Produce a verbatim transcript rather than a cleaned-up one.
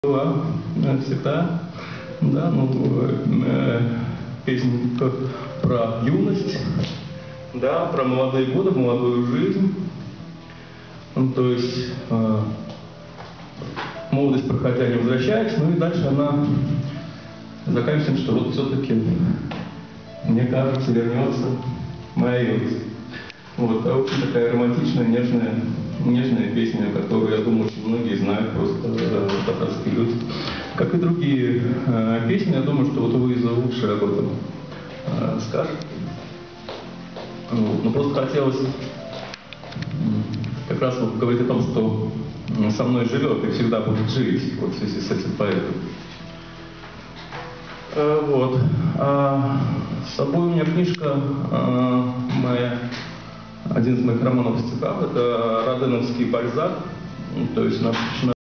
была всегда, да, ну, э, песня про юность, да, про молодые годы, молодую жизнь. Ну, то есть э, молодость, проходя, не возвращается, ну и дальше она заканчивается, что вот все-таки, мне кажется, вернется моя юность. Вот, а очень такая романтичная, нежная, нежная песня, которую, я думаю, очень многие знают, просто э, татарские люди. Как и другие э, песни, я думаю, что вот Луиза лучше об этом э, скажет. Вот. Но просто хотелось как раз вот говорить о том, что со мной живет и всегда будет жить, вот в связи с этим поэтом. Э, вот. А с собой у меня книжка э, моя. Один из моих романов в стихах — это Роденовский Бальзак, то есть